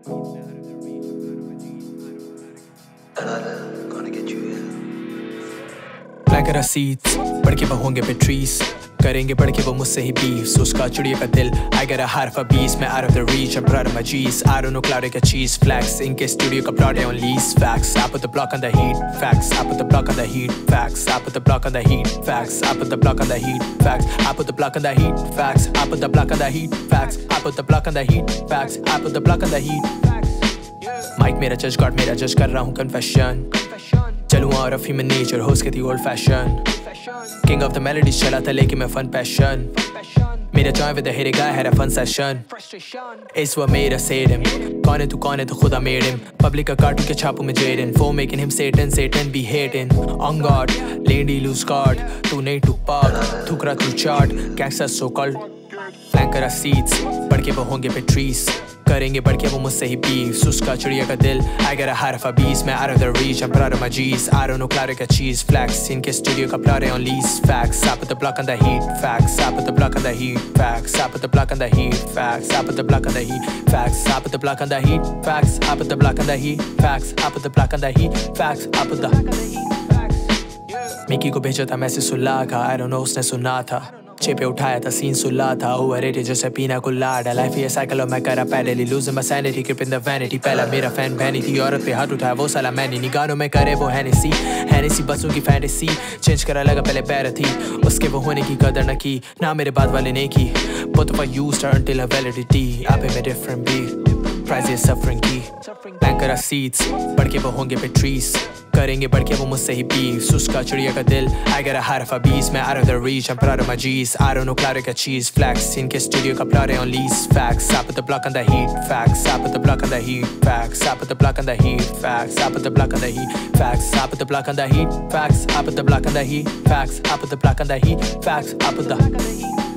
Gonna get you here. Plank our seats, बढ़ के वो होंगे पे trees, करेंगे बढ़ के वो मुझसे ही beefs. उसका चिड़िया का दिल, I got a heart of a beast. मैं out of the reach, I'm proud of my G's. I don't know cloud like a cheese flex. इनके studio का plot है on lease. Facts, I put the block on the heat. Facts, I put the block on the heat. Facts, I put the block on the heat. Facts, I put the block on the heat. Facts, I put the block on the heat. Facts, I put the block on the heat. Facts, I put the block on the heat. Facts, I put the block on the heat. Mike मेरा judge, God मेरा judge, कर रहा हूँ confession. चलूँ out of human nature, host कहती old fashion. King of the melodies चला था लेके मैं fun passion. Made a joint with the hated guy, had a fun session. It's what made us hate him. कौन है तू खुदा made him. Public का cartoon के छापों में Jaden. Foe making him Satan, Satan be hating. On guard, lady lose guard. तू नहीं Tupac, थुकरा तू chart. Gangsters so called. Flank our seats, बढ़ के वो होंगे पे trees. करेंगे बढ़ के वो मुझसे ही beefs. उसका चिड़िया का दिल, I got a heart of a beast. मैं out of the reach, I'm proud of my G's. I don't know cloud like a cheese flex. इनके studio का plot है on lease. Facts, I put the block on the heat. Facts, I put the block on the heat. Facts, I put the block on the heat. Facts, I put the block on the heat. Facts, I put the block on the heat. Facts, I put the block on the heat. Facts, I put the block on the heat. Facts, I put the Mickey को भेजा था message सुला का. I don't know उसने सुना था. पे उठाया था सीन सुला था. ओवररेटेड जैसे पीना कोलाडा. लाइफ ये साइकिल और मैं करा pedal. Losing my sanity, keeping the vanity. पहला मेरा फैन बहनी थी, औरत पे हाथ उठाया वो साला मैंने. निगाहों में करे वो हैनेसी बसों की फैंटेसी. चेंज करा लगा पहले पैर थी, उसके वो होने की कदर न की ना मेरे बाद वाले ने की. Both of us used her until her validity. आप में different beat, price is suffering की. Plank our seats, बढ़ के वो होंगे पे trees. करेंगे बढ़ के वो मुझसे ही beefs. उसका चिड़िया का दिल, I got a heart of a beast. मैं out of the reach, I'm proud of my G's. I don't know cloud like a cheese flex. इनके studio का plot है on lease. Facts, I put the block on the heat. Facts, I put the block on the heat. Facts, I put the block on the heat. Facts, I put the block on the heat. Facts, I put the block on the heat. Facts, I put the block on the heat. Facts, I put the block on the heat. Facts, I put the